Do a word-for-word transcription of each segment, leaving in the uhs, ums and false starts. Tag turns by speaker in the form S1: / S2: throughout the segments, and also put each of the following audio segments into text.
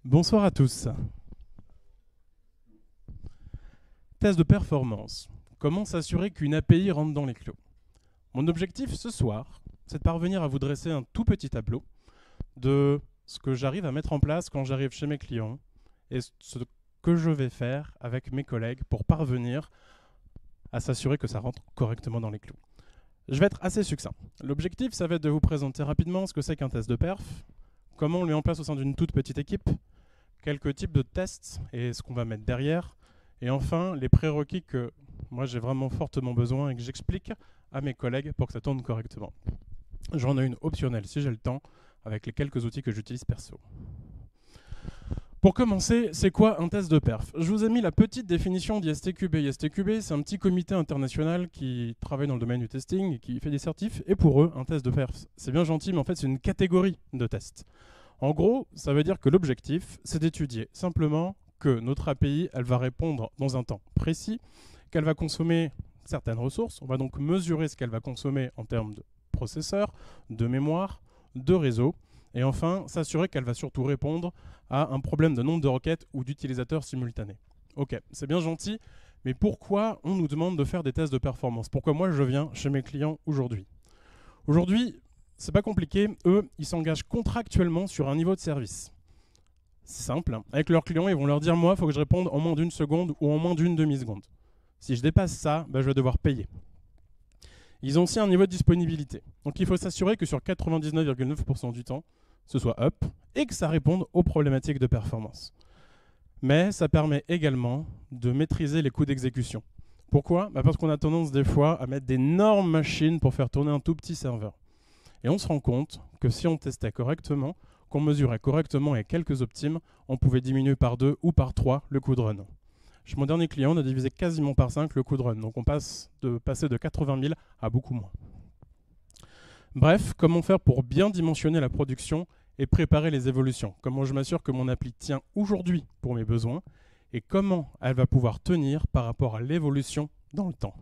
S1: Bonsoir à tous. Test de performance. Comment s'assurer qu'une A P I rentre dans les clous? Mon objectif ce soir, c'est de parvenir à vous dresser un tout petit tableau de ce que j'arrive à mettre en place quand j'arrive chez mes clients et ce que je vais faire avec mes collègues pour parvenir à s'assurer que ça rentre correctement dans les clous. Je vais être assez succinct. L'objectif, ça va être de vous présenter rapidement ce que c'est qu'un test de perf, comment on le met en place au sein d'une toute petite équipe, quelques types de tests et ce qu'on va mettre derrière, et enfin les prérequis que moi j'ai vraiment fortement besoin et que j'explique à mes collègues pour que ça tourne correctement. J'en ai une optionnelle si j'ai le temps, avec les quelques outils que j'utilise perso. Pour commencer, c'est quoi un test de perf? Je vous ai mis la petite définition d'I S T Q B. I S T Q B, c'est un petit comité international qui travaille dans le domaine du testing et qui fait des certifs. Et pour eux, un test de perf, c'est bien gentil, mais en fait, c'est une catégorie de tests. En gros, ça veut dire que l'objectif, c'est d'étudier simplement que notre A P I, elle va répondre dans un temps précis, qu'elle va consommer certaines ressources. On va donc mesurer ce qu'elle va consommer en termes de processeur, de mémoire, de réseau. Et enfin, s'assurer qu'elle va surtout répondre à un problème de nombre de requêtes ou d'utilisateurs simultanés. Ok, c'est bien gentil, mais pourquoi on nous demande de faire des tests de performance? Pourquoi moi je viens chez mes clients aujourd'hui? Aujourd'hui, c'est pas compliqué, eux, ils s'engagent contractuellement sur un niveau de service. C'est simple, avec leurs clients, ils vont leur dire, moi, il faut que je réponde en moins d'une seconde ou en moins d'une demi-seconde. Si je dépasse ça, ben, je vais devoir payer. Ils ont aussi un niveau de disponibilité. Donc il faut s'assurer que sur quatre-vingt-dix-neuf virgule neuf pour cent du temps, ce soit up et que ça réponde aux problématiques de performance. Mais ça permet également de maîtriser les coûts d'exécution. Pourquoi? Bah parce qu'on a tendance des fois à mettre d'énormes machines pour faire tourner un tout petit serveur. Et on se rend compte que si on testait correctement, qu'on mesurait correctement et quelques optimes, on pouvait diminuer par deux ou par trois le coût de run. Chez mon dernier client, on a divisé quasiment par cinq le coût de run. Donc on passe de passer de quatre-vingt mille à beaucoup moins. Bref, comment faire pour bien dimensionner la production et préparer les évolutions? Comment je m'assure que mon appli tient aujourd'hui pour mes besoins et comment elle va pouvoir tenir par rapport à l'évolution dans le temps?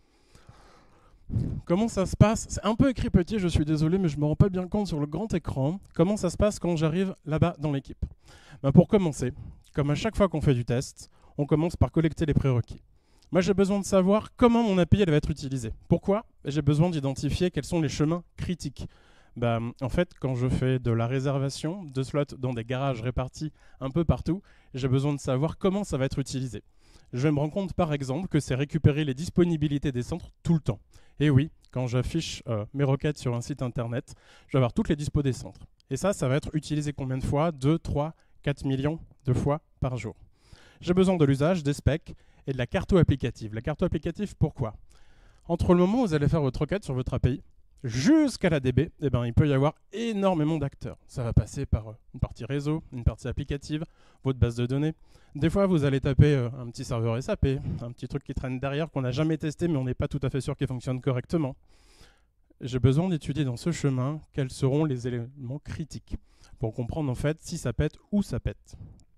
S1: Comment ça se passe? C'est un peu écrit petit, je suis désolé, mais je ne me rends pas bien compte sur le grand écran. Comment ça se passe quand j'arrive là-bas dans l'équipe? Ben pour commencer, comme à chaque fois qu'on fait du test, on commence par collecter les prérequis. Moi, j'ai besoin de savoir comment mon A P I elle va être utilisée. Pourquoi? J'ai besoin d'identifier quels sont les chemins critiques. Ben, en fait, quand je fais de la réservation de slots dans des garages répartis un peu partout, j'ai besoin de savoir comment ça va être utilisé. Je vais me rendre compte, par exemple, que c'est récupérer les disponibilités des centres tout le temps. Et oui, quand j'affiche euh, mes requêtes sur un site internet, je vais avoir toutes les dispos des centres. Et ça, ça va être utilisé combien de fois? deux, trois, quatre millions de fois par jour. J'ai besoin de l'usage, des specs et de la carto applicative. La carto applicative, pourquoi? Entre le moment où vous allez faire votre requête sur votre A P I jusqu'à la D B, eh ben, il peut y avoir énormément d'acteurs. Ça va passer par une partie réseau, une partie applicative, votre base de données. Des fois, vous allez taper euh, un petit serveur S A P, un petit truc qui traîne derrière qu'on n'a jamais testé, mais on n'est pas tout à fait sûr qu'il fonctionne correctement. J'ai besoin d'étudier dans ce chemin quels seront les éléments critiques pour comprendre en fait si ça pète ou ça pète.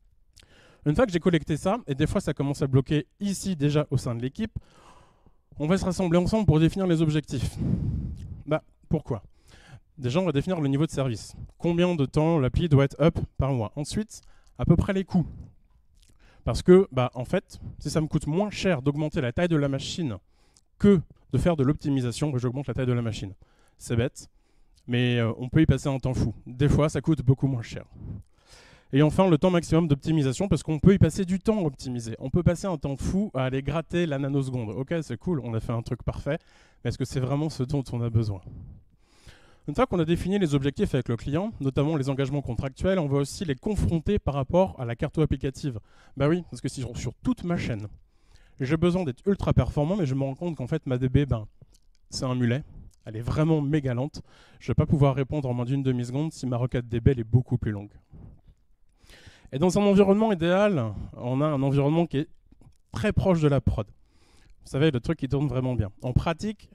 S1: Une fois que j'ai collecté ça, et des fois ça commence à bloquer ici déjà au sein de l'équipe, on va se rassembler ensemble pour définir les objectifs. Bah, pourquoi? Déjà, on va définir le niveau de service. Combien de temps l'appli doit être up par mois? Ensuite, à peu près les coûts. Parce que, bah, en fait, si ça me coûte moins cher d'augmenter la taille de la machine que de faire de l'optimisation, j'augmente la taille de la machine. C'est bête, mais euh, on peut y passer un temps fou. Des fois, ça coûte beaucoup moins cher. Et enfin, le temps maximum d'optimisation, parce qu'on peut y passer du temps à optimiser. On peut passer un temps fou à aller gratter la nanoseconde. Ok, c'est cool, on a fait un truc parfait, mais est-ce que c'est vraiment ce dont on a besoin? Une fois qu'on a défini les objectifs avec le client, notamment les engagements contractuels, on va aussi les confronter par rapport à la carto applicative. Bah oui, parce que si sur, sur toute ma chaîne, j'ai besoin d'être ultra performant, mais je me rends compte qu'en fait, ma D B, ben, c'est un mulet. Elle est vraiment méga lente. Je ne vais pas pouvoir répondre en moins d'une demi-seconde si ma requête D B elle est beaucoup plus longue. Et dans un environnement idéal, on a un environnement qui est très proche de la prod. Vous savez, le truc qui tourne vraiment bien. En pratique,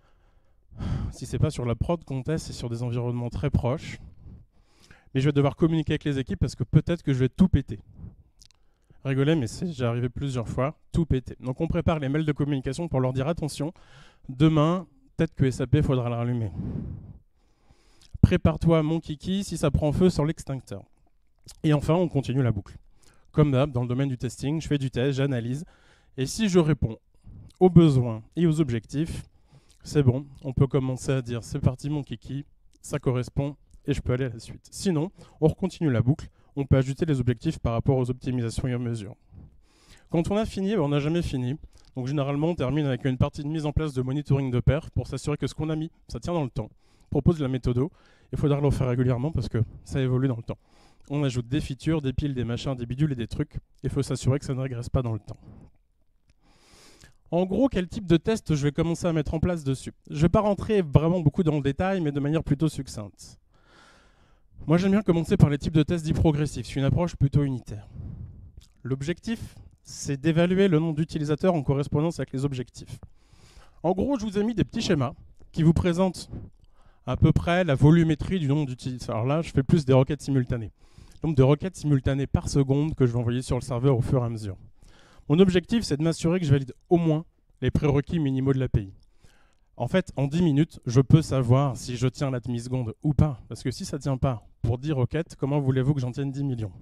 S1: si ce n'est pas sur la prod qu'on teste, c'est sur des environnements très proches. Mais je vais devoir communiquer avec les équipes parce que peut-être que je vais tout péter. Rigolez, mais c'est déjà arrivé plusieurs fois, tout péter. Donc on prépare les mails de communication pour leur dire attention, demain, peut-être que S A P, il faudra le rallumer. Prépare-toi, mon kiki, si ça prend feu sur l'extincteur. Et enfin, on continue la boucle. Comme d'hab, dans le domaine du testing, je fais du test, j'analyse. Et si je réponds aux besoins et aux objectifs, c'est bon, on peut commencer à dire c'est parti mon kiki, ça correspond et je peux aller à la suite. Sinon, on continue la boucle, on peut ajouter les objectifs par rapport aux optimisations et aux mesures. Quand on a fini, on n'a jamais fini. Donc généralement, on termine avec une partie de mise en place de monitoring de perf pour s'assurer que ce qu'on a mis, ça tient dans le temps. On propose de la méthodo, il faudra le faire régulièrement parce que ça évolue dans le temps. On ajoute des features, des piles, des machins, des bidules et des trucs. Il faut s'assurer que ça ne régresse pas dans le temps. En gros, quel type de test je vais commencer à mettre en place dessus? Je ne vais pas rentrer vraiment beaucoup dans le détail, mais de manière plutôt succincte. Moi, j'aime bien commencer par les types de tests dits progressifs. C'est une approche plutôt unitaire. L'objectif, c'est d'évaluer le nombre d'utilisateurs en correspondance avec les objectifs. En gros, je vous ai mis des petits schémas qui vous présentent à peu près la volumétrie du nombre d'utilisateurs. Alors là, je fais plus des requêtes simultanées. Le nombre de requêtes simultanées par seconde que je vais envoyer sur le serveur au fur et à mesure. Mon objectif, c'est de m'assurer que je valide au moins les prérequis minimaux de l'A P I. En fait, en dix minutes, je peux savoir si je tiens la demi-seconde ou pas. Parce que si ça ne tient pas pour dix requêtes, comment voulez-vous que j'en tienne dix millions?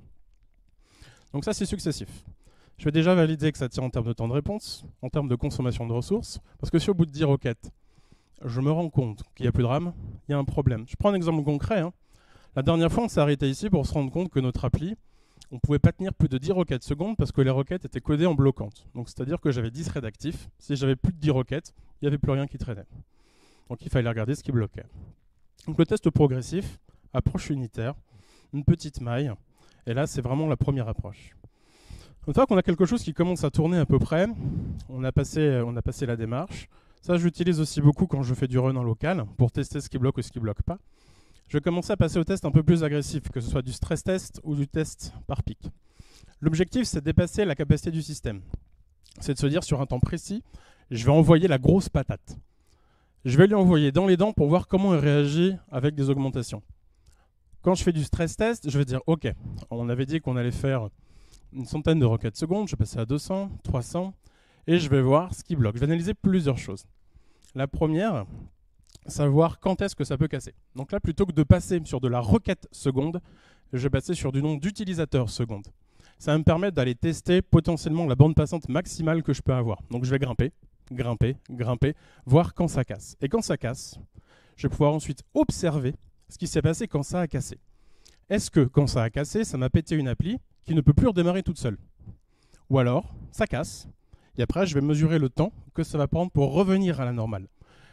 S1: Donc ça, c'est successif. Je vais déjà valider que ça tient en termes de temps de réponse, en termes de consommation de ressources. Parce que si au bout de dix requêtes, je me rends compte qu'il n'y a plus de RAM, il y a un problème. Je prends un exemple concret. Hein. La dernière fois, on s'est arrêté ici pour se rendre compte que notre appli, on ne pouvait pas tenir plus de dix requêtes secondes parce que les requêtes étaient codées en bloquantes. Donc c'est-à-dire que j'avais dix threads actifs. Si j'avais plus de dix requêtes, il n'y avait plus rien qui traînait. Donc il fallait regarder ce qui bloquait. Donc le test progressif, approche unitaire, une petite maille. Et là, c'est vraiment la première approche. Une fois qu'on a quelque chose qui commence à tourner à peu près, on a passé, on a passé la démarche. Ça, j'utilise aussi beaucoup quand je fais du run en local pour tester ce qui bloque ou ce qui ne bloque pas. Je vais commencer à passer au test un peu plus agressif, que ce soit du stress test ou du test par pic. L'objectif, c'est de dépasser la capacité du système. C'est de se dire, sur un temps précis, je vais envoyer la grosse patate. Je vais lui envoyer dans les dents pour voir comment il réagit avec des augmentations. Quand je fais du stress test, je vais dire, OK, on avait dit qu'on allait faire une centaine de requêtes secondes, je vais passer à deux cents, trois cents, et je vais voir ce qui bloque. Je vais analyser plusieurs choses. La première, savoir quand est-ce que ça peut casser. Donc là, plutôt que de passer sur de la requête seconde, je vais passer sur du nombre d'utilisateurs seconde. Ça va me permettre d'aller tester potentiellement la bande passante maximale que je peux avoir. Donc je vais grimper, grimper, grimper, voir quand ça casse. Et quand ça casse, je vais pouvoir ensuite observer ce qui s'est passé quand ça a cassé. Est-ce que quand ça a cassé, ça m'a pété une appli qui ne peut plus redémarrer toute seule? Ou alors, ça casse, et après je vais mesurer le temps que ça va prendre pour revenir à la normale.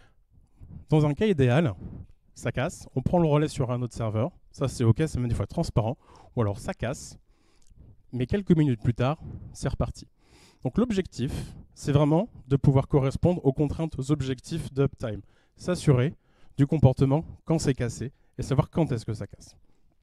S1: Dans un cas idéal, ça casse, on prend le relais sur un autre serveur, ça c'est OK, c'est même des fois transparent, ou alors ça casse, mais quelques minutes plus tard, c'est reparti. Donc l'objectif, c'est vraiment de pouvoir correspondre aux contraintes, aux objectifs d'uptime. S'assurer du comportement quand c'est cassé et savoir quand est-ce que ça casse.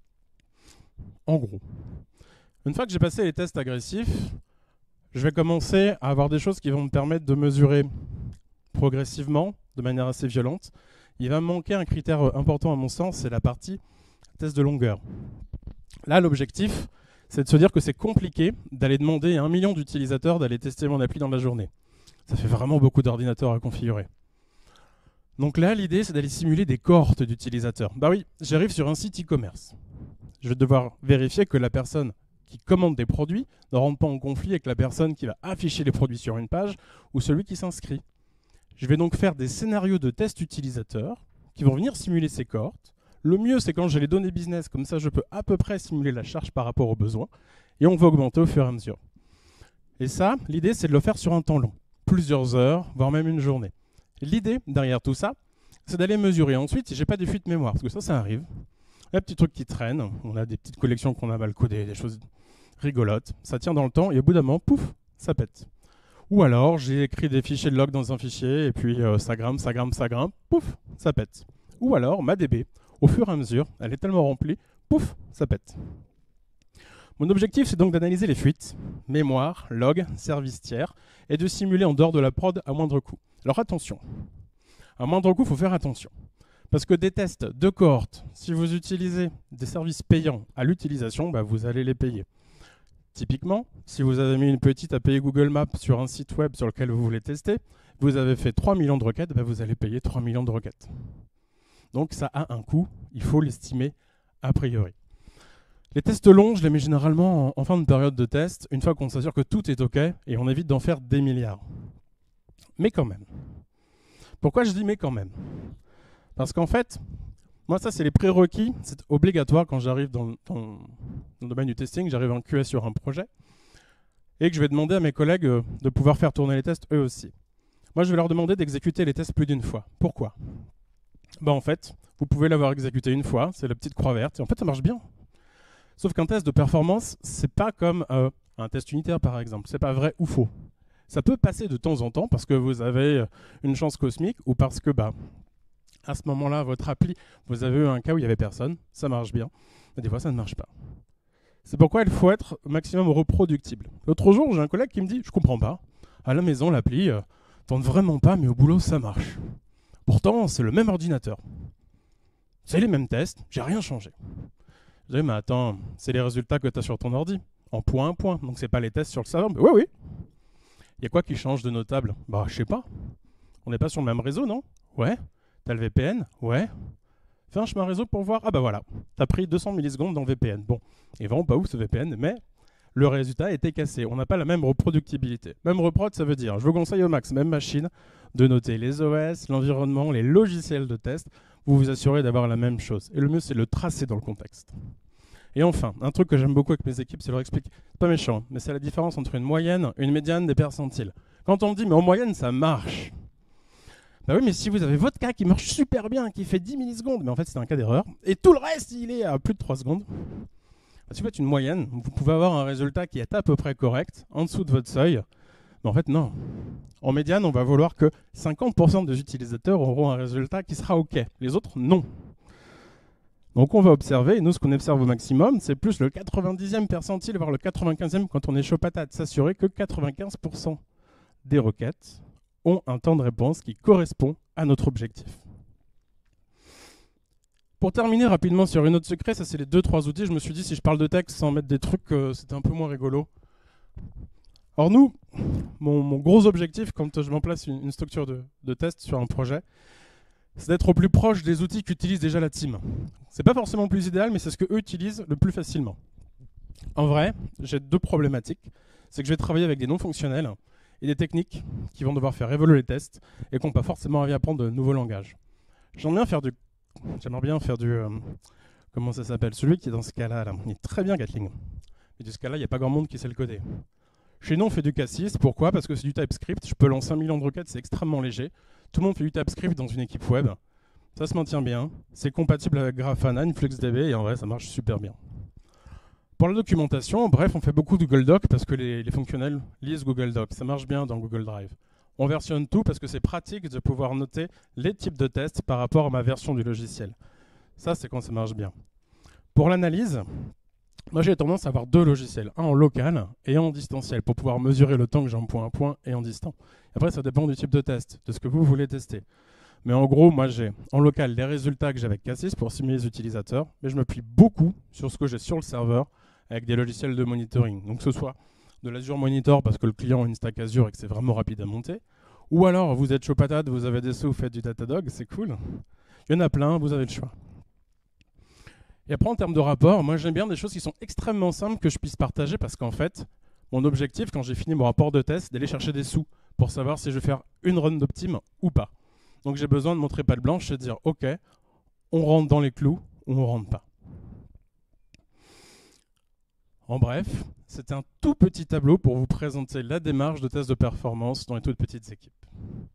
S1: En gros, une fois que j'ai passé les tests agressifs, je vais commencer à avoir des choses qui vont me permettre de mesurer progressivement, de manière assez violente. Il va me manquer un critère important à mon sens, c'est la partie test de longueur. Là, l'objectif, c'est de se dire que c'est compliqué d'aller demander à un million d'utilisateurs d'aller tester mon appli dans la journée. Ça fait vraiment beaucoup d'ordinateurs à configurer. Donc là, l'idée, c'est d'aller simuler des cohortes d'utilisateurs. Bah oui, j'arrive sur un site e-commerce. Je vais devoir vérifier que la personne qui commande des produits ne rentre pas en conflit avec la personne qui va afficher les produits sur une page ou celui qui s'inscrit. Je vais donc faire des scénarios de tests utilisateurs qui vont venir simuler ces cohortes. Le mieux, c'est quand j'ai les données business, comme ça je peux à peu près simuler la charge par rapport aux besoins, et on va augmenter au fur et à mesure. Et ça, l'idée, c'est de le faire sur un temps long, plusieurs heures, voire même une journée. L'idée, derrière tout ça, c'est d'aller mesurer ensuite si j'ai pas des fuites mémoire, parce que ça, ça arrive. Il y a des petits trucs qui traînent, on a des petites collections qu'on a mal codées, des choses rigolotes, ça tient dans le temps, et au bout d'un moment, pouf, ça pète. Ou alors, j'ai écrit des fichiers de log dans un fichier, et puis euh, ça grimpe, ça grimpe, ça grimpe, pouf, ça pète. Ou alors, ma D B, au fur et à mesure, elle est tellement remplie, pouf, ça pète. Mon objectif, c'est donc d'analyser les fuites, mémoire, log, service tiers, et de simuler en dehors de la prod à moindre coût. Alors attention, à moindre coût, il faut faire attention. Parce que des tests de cohorte, si vous utilisez des services payants à l'utilisation, bah, vous allez les payer. Typiquement, si vous avez mis une petite A P I Google Maps sur un site web sur lequel vous voulez tester, vous avez fait trois millions de requêtes, bah, vous allez payer trois millions de requêtes. Donc ça a un coût, il faut l'estimer a priori. Les tests longs, je les mets généralement en, en fin de période de test, une fois qu'on s'assure que tout est OK, et on évite d'en faire des milliards. Mais quand même. Pourquoi je dis mais quand même? Parce qu'en fait, moi ça c'est les prérequis, c'est obligatoire quand j'arrive dans, dans, dans le domaine du testing, j'arrive en Q A sur un projet, et que je vais demander à mes collègues de pouvoir faire tourner les tests eux aussi. Moi je vais leur demander d'exécuter les tests plus d'une fois. Pourquoi? Ben, en fait, vous pouvez l'avoir exécuté une fois, c'est la petite croix verte, et en fait ça marche bien. Sauf qu'un test de performance, c'est pas comme euh, un test unitaire par exemple, c'est pas vrai ou faux. Ça peut passer de temps en temps parce que vous avez une chance cosmique ou parce que bah, à ce moment-là, votre appli, vous avez eu un cas où il n'y avait personne, ça marche bien, mais des fois ça ne marche pas. C'est pourquoi il faut être au maximum reproductible. L'autre jour, j'ai un collègue qui me dit « Je comprends pas, à la maison l'appli euh, tourne vraiment pas, mais au boulot ça marche. Pourtant, c'est le même ordinateur. C'est les mêmes tests, j'ai rien changé. » Je dis, mais attends, c'est les résultats que tu as sur ton ordi, en point à point, donc c'est pas les tests sur le serveur. Oui, oui. Il y a quoi qui change de notable? Bah, je sais pas. On n'est pas sur le même réseau, non? Ouais. T'as le V P N? Ouais. Fais un chemin réseau pour voir. Ah bah voilà, t'as pris deux cents millisecondes dans le V P N. Bon, il est vraiment pas ouf ce V P N, mais le résultat était cassé. On n'a pas la même reproductibilité. Même reprod, ça veut dire, je vous conseille au max, même machine, de noter les O S, l'environnement, les logiciels de test. Vous vous assurez d'avoir la même chose. Et le mieux, c'est le tracer dans le contexte. Et enfin, un truc que j'aime beaucoup avec mes équipes, c'est leur expliquer. C'est pas méchant, mais c'est la différence entre une moyenne, une médiane, des percentiles. Quand on me dit, mais en moyenne, ça marche. Bah oui, mais si vous avez votre cas qui marche super bien, qui fait dix millisecondes, mais en fait, c'est un cas d'erreur, et tout le reste, il est à plus de trois secondes, bah, si vous faites une moyenne, vous pouvez avoir un résultat qui est à peu près correct, en dessous de votre seuil. Mais en fait, non. En médiane, on va vouloir que cinquante pour cent des utilisateurs auront un résultat qui sera OK. Les autres, non. Donc on va observer, et nous ce qu'on observe au maximum, c'est plus le quatre-vingt-dixième percentile, voire le quatre-vingt-quinzième quand on est chaud patate. S'assurer que quatre-vingt-quinze pour cent des requêtes ont un temps de réponse qui correspond à notre objectif. Pour terminer rapidement sur une note secret, ça c'est les deux trois outils. Je me suis dit si je parle de texte sans mettre des trucs, euh, c'était un peu moins rigolo. Alors nous, mon, mon gros objectif quand je mets en place une, une structure de, de test sur un projet, c'est d'être au plus proche des outils qu'utilise déjà la team. C'est pas forcément le plus idéal, mais c'est ce qu'eux utilisent le plus facilement. En vrai, j'ai deux problématiques. C'est que je vais travailler avec des non-fonctionnels et des techniques qui vont devoir faire évoluer les tests et qui n'ont pas forcément envie d'apprendre de nouveaux langages. J'aimerais bien faire du... J'aimerais bien faire du... Euh, comment ça s'appelle? Celui qui est dans ce cas-là, là. Il est très bien Gatling. Mais de ce cas-là, il n'y a pas grand monde qui sait le coder. Chez nous, on fait du Cassis. Pourquoi? Parce que c'est du TypeScript. Je peux lancer un million de requêtes, c'est extrêmement léger. Tout le monde fait du TypeScript dans une équipe web. Ça se maintient bien. C'est compatible avec Grafana, InfluxDB, et en vrai, ça marche super bien. Pour la documentation, bref, on fait beaucoup de Google Doc parce que les, les fonctionnels lisent Google Doc. Ça marche bien dans Google Drive. On versionne tout parce que c'est pratique de pouvoir noter les types de tests par rapport à ma version du logiciel. Ça, c'est quand ça marche bien. Pour l'analyse, moi j'ai tendance à avoir deux logiciels, un en local et un en distanciel, pour pouvoir mesurer le temps que j'ai en point à point et en distant. Après, ça dépend du type de test, de ce que vous voulez tester. Mais en gros, moi j'ai en local les résultats que j'ai avec Cassis pour simuler les utilisateurs, mais je me plie beaucoup sur ce que j'ai sur le serveur avec des logiciels de monitoring. Donc que ce soit de l'Azure Monitor parce que le client a une stack Azure et que c'est vraiment rapide à monter, ou alors vous êtes chaud patate, vous avez des sous, vous faites du Datadog, c'est cool. Il y en a plein, vous avez le choix. Et après, en termes de rapport, moi j'aime bien des choses qui sont extrêmement simples que je puisse partager parce qu'en fait, mon objectif, quand j'ai fini mon rapport de test, c'est d'aller chercher des sous pour savoir si je vais faire une run d'optime ou pas. Donc j'ai besoin de montrer patte blanche et de dire, ok, on rentre dans les clous ou on rentre pas. En bref, c'est un tout petit tableau pour vous présenter la démarche de test de performance dans les toutes petites équipes.